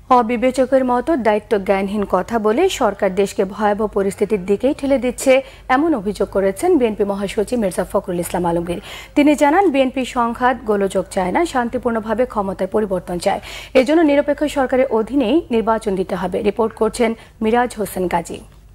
অবিবেচকের মতো দায়িত্ব জ্ঞানহীন কথা বলে সরকার দেশকে ভয়াবহ পরিস্থিতির দিকেই ঠেলে দিচ্ছে এমন অভিযোগ করেছেন বিএনপি মহাসচিব মির্জা ফখরুল ইসলাম আলমগীর। তিনি জানান, বিএনপি সংঘাত গোলযোগ চায় না, শান্তিপূর্ণভাবে ক্ষমতার পরিবর্তন চায়। এজন্য নিরপেক্ষ সরকারের অধীনেই নির্বাচন দিতে হবে। রিপোর্ট করছেন মিরাজ হোসেন গাজী।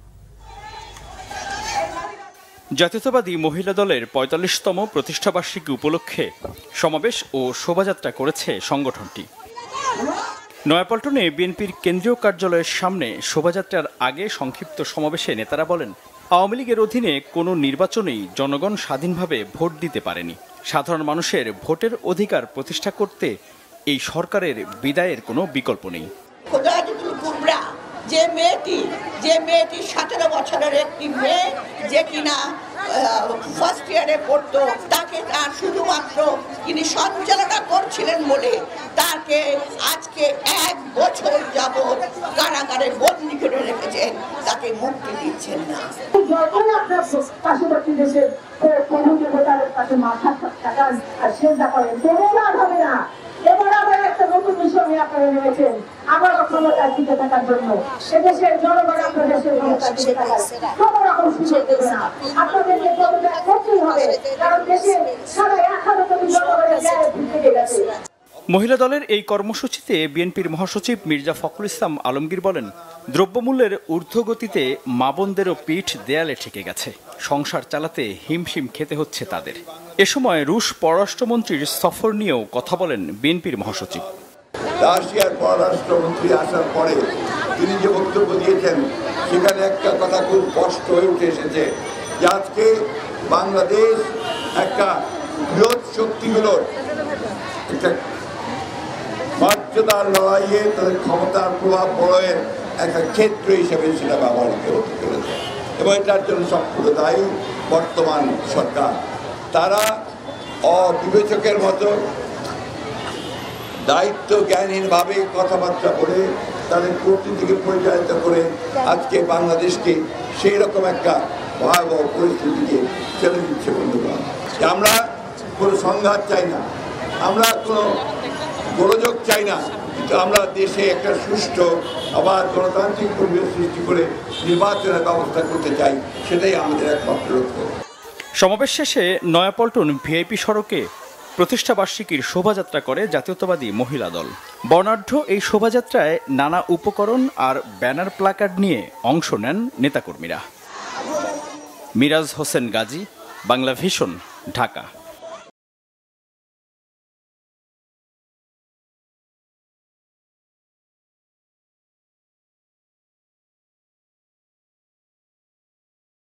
জাতীয়তাবাদী মহিলা দলের ৪৫তম প্রতিষ্ঠাবার্ষিকী উপলক্ষে সমাবেশ ও শোভাযাত্রা করেছে সংগঠনটি। নয়াপল্টনে বিএনপির কেন্দ্রীয় কার্যালয়ের সামনে শোভাযাত্রার আগে সংক্ষিপ্ত সমাবেশে নেতারা বলেন, আওয়ামী লীগের অধীনে কোনো নির্বাচনেই জনগণ স্বাধীনভাবে ভোট দিতে পারেনি। সাধারণ মানুষের ভোটের অধিকার প্রতিষ্ঠা করতে এই সরকারের বিদায়ের কোনো বিকল্প নেই। যে মেয়েটি ১৭ বছরের একটি মেয়ে, যে কিনা ফার্স্ট ইয়ারে পড়তো, তাকে তার শুধুমাত্র তিনি সঞ্চালনা করছিলেন বলে তাকে আজকে ১ বছর যাবৎ কারাগারে বন্দী করে রেখেছেন, তাকে মুক্তি দিচ্ছেন না। যখন আপনার পার্শ্ববর্তী দেশের কাছে মাথা কাটান আর সেজদা করেন, আর হবে না। এবার আবার একটা নতুন মিশন নিয়ে আপনারা নেমেছেন, আবার ক্ষমতার দিকে থাকার জন্য। এদেশের জনগণ আপনার দেশের ক্ষমতার দিকে থাকার কোনো রকম সুযোগ দেবে না। আপনাদেরকে পদত্যাগ করতেই হবে, কারণ দেশের ১৫ কোটি জনগণের ন্যায় থেকে গেছে। মহিলা দলের এই কর্মসূচিতে বিএনপির মহাসচিব মির্জা ফখরুল ইসলাম আলমগীর বলেন, দ্রব্যমূল্যের ঊর্ধ্বগতিতে মা বোনদেরও পিঠ দেয়ালে ঠেকে গেছে। সংসার চালাতে হিমশিম খেতে হচ্ছে তাদের। এ সময় রুশ পররাষ্ট্রমন্ত্রীর সফর নিয়েও কথা বলেন বিএনপির মহাসচিব। রাশিয়ার পররাষ্ট্রমন্ত্রী আসার পরে তিনি যে বক্তব্য দিয়েছেন, সেখানে একটা কথা খুব স্পষ্ট হয়ে উঠে এসেছে যে আজকে বাংলাদেশ একটা বৃহৎ শক্তিগুলোর একটা মর্যাদার লড়াইয়ে তাদের ক্ষমতার প্রভাব প্রয়োগের একটা ক্ষেত্র হিসেবে সেটা ব্যবহৃত হতে চলেছে, এবং এটার জন্য সম্পূর্ণ দায়ী বর্তমান সরকার। তারা অবিবেচকের মতো দায়িত্ব জ্ঞানহীনভাবে কথাবার্তা বলে তাদের কূটনীতিকে পরিচালিত করে আজকে বাংলাদেশকে সেই রকম একটা ভয়াবহ পরিস্থিতিকে ঠেলে দিচ্ছে। বন্ধুগণ, আমরা কোনো সংঘাত চাই না, আমরা কোনো গোলযোগ চাই না, কিন্তু আমরা দেশে একটা সুষ্ঠু আবার গণতান্ত্রিক পরিবেশ সৃষ্টি করে নির্বাচনের ব্যবস্থা করতে চাই। সেটাই আমাদের একমাত্র লক্ষ্য। সমাবেশ শেষে নয়াপল্টন ভিআইপি সড়কে প্রতিষ্ঠাবার্ষিকীর শোভাযাত্রা করে জাতীয়তাবাদী মহিলা দল। বর্ণাঢ্য এই শোভাযাত্রায় নানা উপকরণ আর ব্যানার প্লাকার্ড নিয়ে অংশ নেন নেতাকর্মীরা। মিরাজ হোসেন গাজী, বাংলাভিশন, ঢাকা।